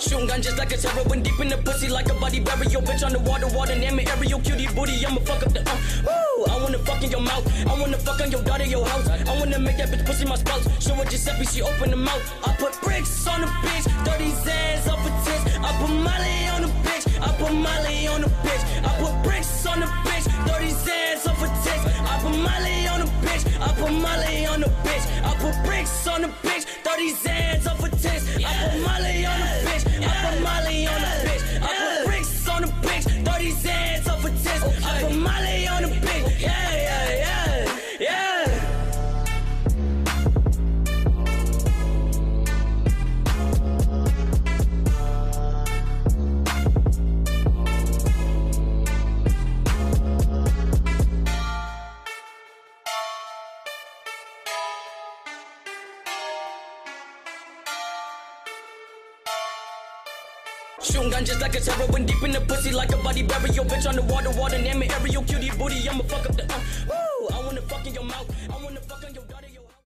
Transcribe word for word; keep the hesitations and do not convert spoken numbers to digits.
Shooting gun just like a heroin deep in the pussy like a body burial. Bitch on the water, water, name it aerial. Cutie booty, I'ma fuck up the uh. Woo! I wanna fuck in your mouth. I wanna fuck on your daughter, your house. I wanna make that bitch pussy my spouse. Show her Giuseppe, she open the mouth. I put bricks on the bitch, thirty Zans off a tits. I put Molly on the bitch, I put Molly on the bitch. I put bricks on the bitch, thirty Zans off a tits. I put Molly on the bitch, I put Molly on the bitch. I put bricks on the bitch, thirty Zans off a tits. I put Molly on the bitch, I put Molly on the bitch. I put bricks on the bitch, thirty Zans off a tits. I put Molly on the bitch, yeah, yeah, yeah, yeah. Shooting gun just like a heroin deep in the pussy like a body burial. Bitch on the water, water, name it aerial. Cutie booty, I'ma fuck up the uh. Woo! I wanna fuck in your mouth. I wanna fuck on your daughter.